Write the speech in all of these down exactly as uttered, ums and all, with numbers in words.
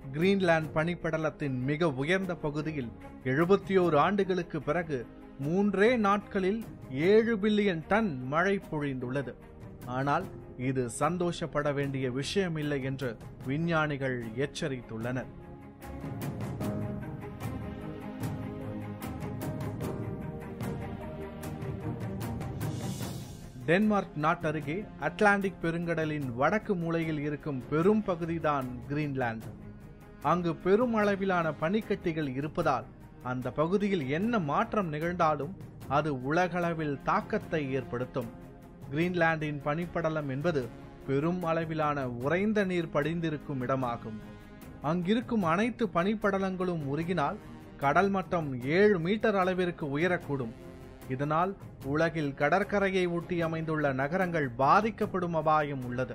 Greenland பனிப்படலத்தின் மிக உயர்ந்த பகுதியில் எழுபத்தி ஓரு ஆண்டுகளுக்கு பிறகு மூன்றே நாட்களில் ஏழு பில்லியன் டன் மழை பொழிந்துள்ளது. ஆனால் இது சந்தோஷப்பட வேண்டிய விஷயமில்லை என்று விஞ்ஞானிகள் எச்சரித்துள்ளனர். டென்மார்க் நாட்டருகே அட்லாண்டிக் பெருங்கடலின் வடக்கு மூலையில் இருக்கும் பெரும் பகுதிதான் கிரீன்லாந்து. அங்கு பெரும் அளவிலான பனிக்கட்டிகள் இருப்பதால் அந்த பகுதியில் என்ன மாற்றம் நிகழ்ந்தாலும் அது உலகளவில் தாக்கத்தை ஏற்படுத்தும். கிரீன்லாந்தின் பனிப்படலம் என்பது பெரும் அளவிலான உறைந்த நீர் படிந்திருக்கும் இடமாகும். அங்கிருக்கும் அனைத்து பனிப்படலங்களும் உருகினால் கடல் மட்டம் ஏழு மீட்டர் அளவிற்கு உயரக்கூடும். இதனால் உலகில் கடற்கரையை ஒட்டி அமைந்துள்ள நகரங்கள் பாதிக்கப்படும் அபாயம் உள்ளது.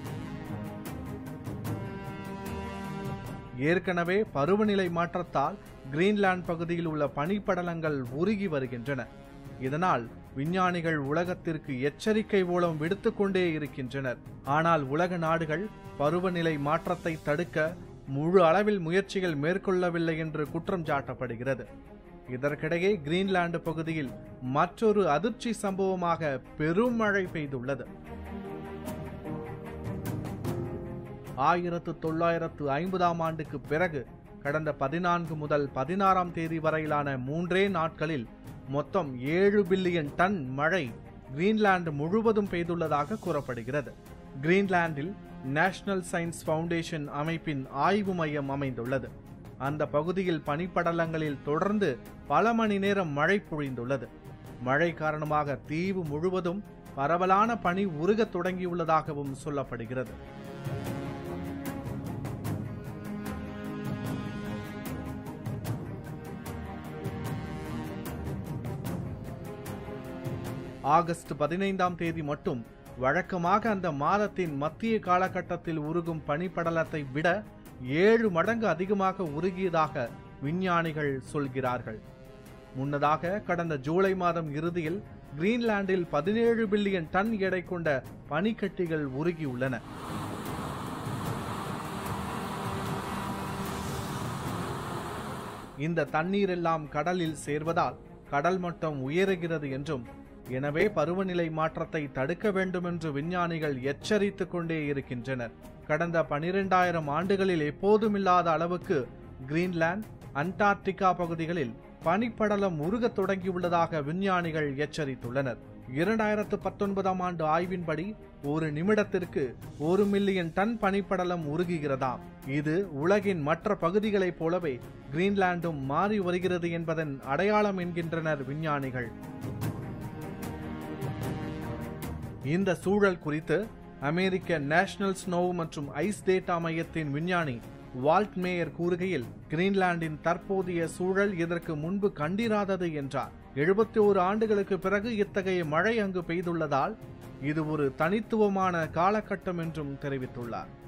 ஏற்கனவே பருவநிலை மாற்றத்தால் கிரீன்லாந்து பகுதியில் உள்ள பனிப்படலங்கள் உருகி வருகின்றன. இதனால் விஞ்ஞானிகள் உலகத்திற்கு எச்சரிக்கை மூலம் விடுத்துக்கொண்டே இருக்கின்றனர். ஆனால் உலக நாடுகள் பருவநிலை மாற்றத்தை தடுக்க முழு அளவில் முயற்சிகள் மேற்கொள்ளவில்லை என்று குற்றம் சாட்டப்படுகிறது. இதற்கிடையே கிரீன்லாந்து பகுதியில் மற்றொரு அதிர்ச்சி சம்பவமாக பெரும் மழை பெய்துள்ளது. ஆயிரத்து தொள்ளாயிரத்து ஐம்பதாம் ஆண்டுக்கு பிறகு கடந்த பதினான்கு முதல் பதினாறாம் தேதி வரையிலான மூன்றே நாட்களில் மொத்தம் ஏழு பில்லியன் டன் மழை கிரீன்லாந்து முழுவதும் பெய்துள்ளதாக கூறப்படுகிறது. கிரீன்லாந்தில் நேஷனல் சயின்ஸ் ஃபவுண்டேஷன் அமைப்பின் ஆய்வு மையம் அமைந்துள்ளது. அந்த பகுதியில் பனிப்படலங்களில் தொடர்ந்து பல மணி நேரம் மழை பொழிந்துள்ளது. மழை காரணமாக தீவு முழுவதும் பரவலான பனி உருகத் தொடங்கியுள்ளதாகவும் சொல்லப்படுகிறது. ஆகஸ்ட் பதினைந்தாம் தேதி மட்டும் வழக்கமாக அந்த மாதத்தின் மத்திய காலகட்டத்தில் உருகும் பனிப்படலத்தை விட ஏழு மடங்கு அதிகமாக உருகியதாக விஞ்ஞானிகள் சொல்கிறார்கள். முன்னதாக கடந்த ஜூலை மாதம் இறுதியில் கிரீன்லாந்தில் பதினேழு பில்லியன் டன் எடை கொண்ட பனிக்கட்டிகள் உருகியுள்ளன. இந்த தண்ணீர் எல்லாம் கடலில் சேர்வதால் கடல் மட்டம் உயருகிறது என்றும், எனவே பருவநிலை மாற்றத்தை தடுக்க வேண்டும் என்று விஞ்ஞானிகள் எச்சரித்துக் கொண்டே இருக்கின்றனர். கடந்த பனிரெண்டாயிரம் ஆண்டுகளில் எப்போதுமில்லாத அளவுக்கு கிரீன்லாந்து, அண்டார்டிகா பகுதிகளில் பனிப்படலம் உருகத் தொடங்கியுள்ளதாக விஞ்ஞானிகள் எச்சரித்துள்ளனர். இரண்டாயிரத்து பத்தொன்பதாம் ஆண்டு ஆய்வின்படி ஒரு நிமிடத்திற்கு ஒரு மில்லியன் டன் பனிப்படலம் உருகுகிறதாம். இது உலகின் மற்ற பகுதிகளைப் போலவே கிரீன்லாந்தும் மாறி வருகிறது என்பதன் அடையாளம் என்கின்றனர் விஞ்ஞானிகள். இந்த சூழல் குறித்து அமெரிக்க நேஷனல் ஸ்னோ மற்றும் ஐஸ் டேட்டா மையத்தின் விஞ்ஞானி வால்ட் மேயர் கூறுகையில், கிரீன்லாந்தின் தற்போதைய சூழல் இதற்கு முன்பு கண்டிராதது என்றார். எழுபத்தி ஓரு ஆண்டுகளுக்கு பிறகு இத்தகைய மழை அங்கு பெய்துள்ளதால் இது ஒரு தனித்துவமான காலகட்டம் என்றும் தெரிவித்துள்ளார்.